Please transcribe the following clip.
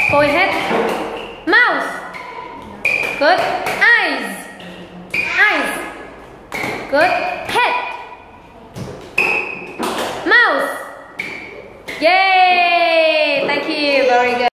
Forehead. Mouth. Good. Eyes. Eyes. Good. Head. Mouth. Yay! Thank you. Very good.